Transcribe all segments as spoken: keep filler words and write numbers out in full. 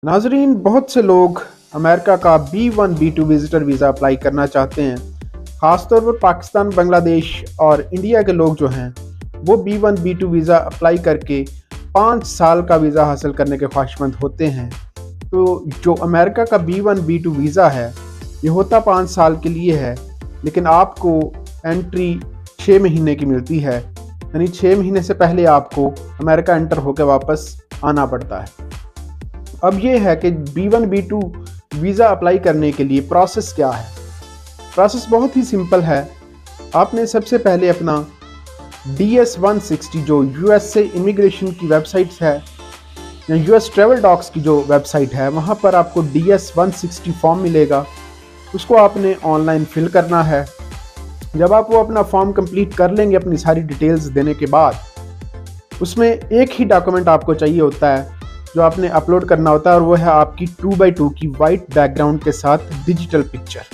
नाजरीन, बहुत से लोग अमेरिका का B one B two visitor visa apply करना चाहते हैं। ख़ासतौर पर पाकिस्तान, बांग्लादेश और इंडिया के लोग जो हैं वो B one B two visa apply करके पाँच साल का वीज़ा हासिल करने के ख्वाहिशमंद होते हैं। तो जो अमेरिका का B one B two visa है ये होता पाँच साल के लिए है, लेकिन आपको एंट्री छः महीने की मिलती है, यानी छः महीने से पहले आपको अमेरिका एंटर होकर वापस आना पड़ता है। अब ये है कि B one B two visa apply करने के लिए प्रोसेस क्या है। प्रोसेस बहुत ही सिंपल है। आपने सबसे पहले अपना डी एस वन सिक्सटी जो यूएसए इमिग्रेशन की वेबसाइट है या यूएस ट्रैवल डॉक्स की जो वेबसाइट है, वहाँ पर आपको D S one sixty form मिलेगा। उसको आपने ऑनलाइन फिल करना है। जब आप वो अपना फॉर्म कंप्लीट कर लेंगे अपनी सारी डिटेल्स देने के बाद, उसमें एक ही डॉक्यूमेंट आपको चाहिए होता है जो आपने अपलोड करना होता है, और वो है आपकी टू बाई टू की वाइट बैकग्राउंड के साथ डिजिटल पिक्चर।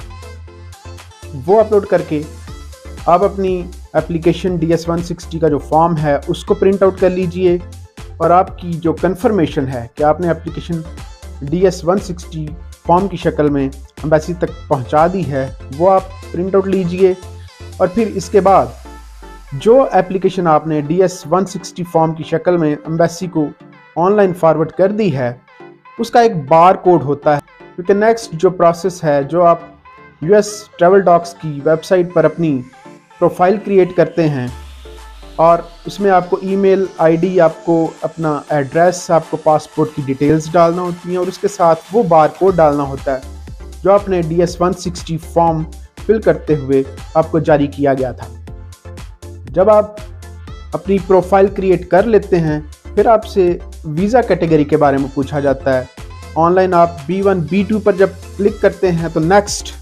वो अपलोड करके आप अपनी application D S one sixty का जो फॉर्म है उसको प्रिंट आउट कर लीजिए, और आपकी जो कंफर्मेशन है कि आपने application D S one sixty form की शक्ल में एम्बेसी तक पहुंचा दी है वो आप प्रिंट आउट लीजिए। और फिर इसके बाद जो एप्लीकेशन आपने D S one sixty form की शक्ल में एम्बेसी को ऑनलाइन फॉरवर्ड कर दी है उसका एक बार कोड होता है, क्योंकि नेक्स्ट जो प्रोसेस है, जो आप यूएस ट्रैवल डॉक्स की वेबसाइट पर अपनी प्रोफाइल क्रिएट करते हैं और उसमें आपको ईमेल आईडी, आपको अपना एड्रेस, आपको पासपोर्ट की डिटेल्स डालना होती हैं, और उसके साथ वो बार कोड डालना होता है जो आपने D S one sixty form fill करते हुए आपको जारी किया गया था। जब आप अपनी प्रोफाइल क्रिएट कर लेते हैं, फिर आपसे वीज़ा कैटेगरी के बारे में पूछा जाता है। ऑनलाइन आप बी वन बी टू पर जब क्लिक करते हैं तो नेक्स्ट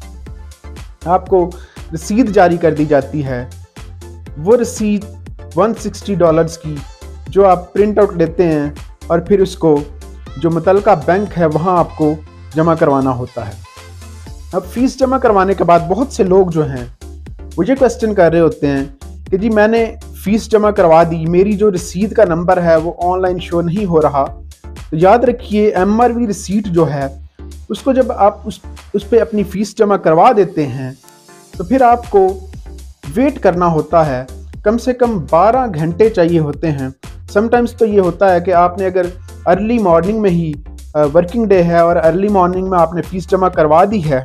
आपको रसीद जारी कर दी जाती है। वो रसीद वन सिक्सटी डॉलर्स की जो आप प्रिंट आउट लेते हैं और फिर उसको जो मुतलका बैंक है वहाँ आपको जमा करवाना होता है। अब फीस जमा करवाने के बाद बहुत से लोग जो हैं वो ये क्वेश्चन कर रहे होते हैं कि जी मैंने फ़ीस जमा करवा दी, मेरी जो रसीद का नंबर है वो ऑनलाइन शो नहीं हो रहा। तो याद रखिए, एम आर वी रिसीट जो है उसको जब आप उस उस पर अपनी फ़ीस जमा करवा देते हैं तो फिर आपको वेट करना होता है। कम से कम बारह घंटे चाहिए होते हैं। समटाइम्स तो ये होता है कि आपने अगर अर्ली मॉर्निंग में ही वर्किंग डे है और अर्ली मॉर्निंग में आपने फ़ीस जमा करवा दी है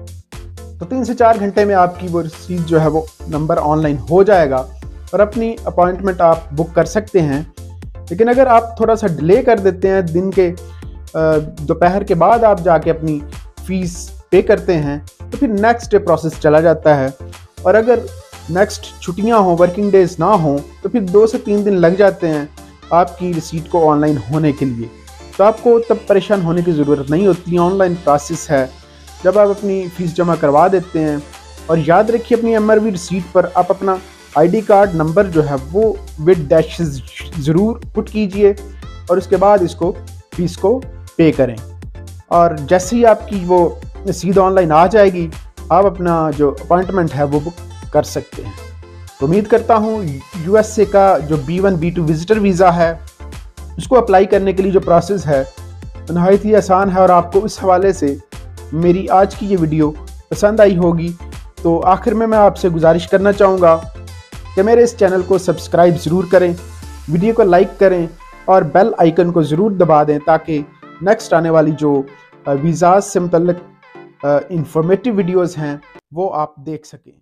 तो तीन से चार घंटे में आपकी वो रसीद जो है वो नंबर ऑनलाइन हो जाएगा और अपनी अपॉइंटमेंट आप बुक कर सकते हैं। लेकिन अगर आप थोड़ा सा डिले कर देते हैं, दिन के दोपहर के बाद आप जाके अपनी फ़ीस पे करते हैं, तो फिर नेक्स्ट डे प्रोसेस चला जाता है। और अगर नेक्स्ट छुट्टियां हों, वर्किंग डेज ना हों, तो फिर दो से तीन दिन लग जाते हैं आपकी रिसीट को ऑनलाइन होने के लिए। तो आपको तब परेशान होने की ज़रूरत नहीं होती। ऑनलाइन प्रोसेस है। जब आप अपनी फ़ीस जमा करवा देते हैं, और याद रखिए अपनी एम आर वी रिसीट पर आप अपना आईडी कार्ड नंबर जो है वो विद डैशेस ज़रूर पुट कीजिए, और उसके बाद इसको फीस को पे करें। और जैसे ही आपकी वो रसीद ऑनलाइन आ जाएगी, आप अपना जो अपॉइंटमेंट है वो बुक कर सकते हैं। तो उम्मीद करता हूँ यूएसए का जो B one B two visitor visa है उसको अप्लाई करने के लिए जो प्रोसेस है नहायत ही आसान है, और आपको इस हवाले से मेरी आज की ये वीडियो पसंद आई होगी। तो आखिर में मैं आपसे गुजारिश करना चाहूँगा कि मेरे इस चैनल को सब्सक्राइब ज़रूर करें, वीडियो को लाइक करें और बेल आइकन को ज़रूर दबा दें, ताकि नेक्स्ट आने वाली जो वीज़ाज़ से मुतल्लिक़ इंफॉर्मेटिव वीडियोज़ हैं वो आप देख सकें।